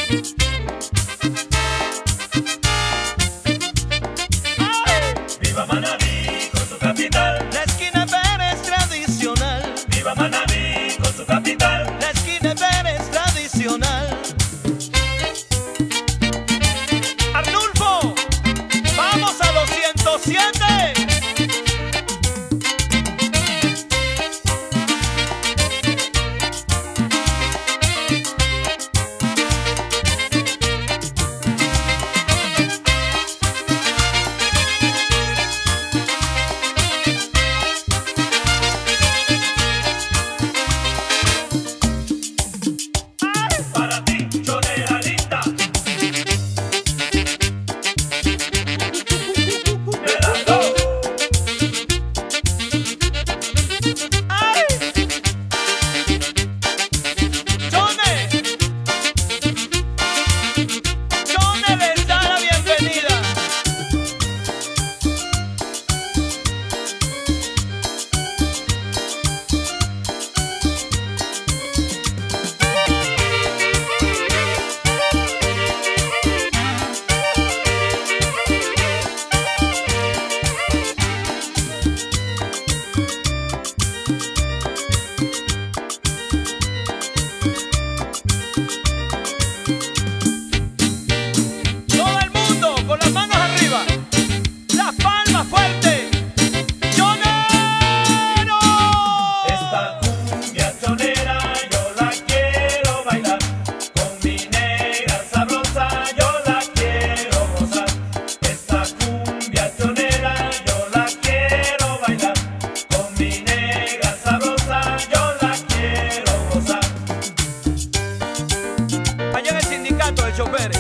Viva Manabí con su capital. La esquina Pérez tradicional. Viva Manabí con su capital. La esquina Pérez tradicional. Arnulfo, vamos a los 107. Para ti, chonera linda. Pedalo. ¡Ay! ¡Chone! ¡Chone les da la bienvenida! Todo el mundo con las manos arriba, las palmas fuerte. ¡Chonero! Esta cumbia chonera yo la quiero bailar. Con mi negra sabrosa yo la quiero gozar. Esta cumbia chonera yo la quiero bailar. Con mi negra sabrosa yo la quiero gozar. Allá en el sindicato de choferes.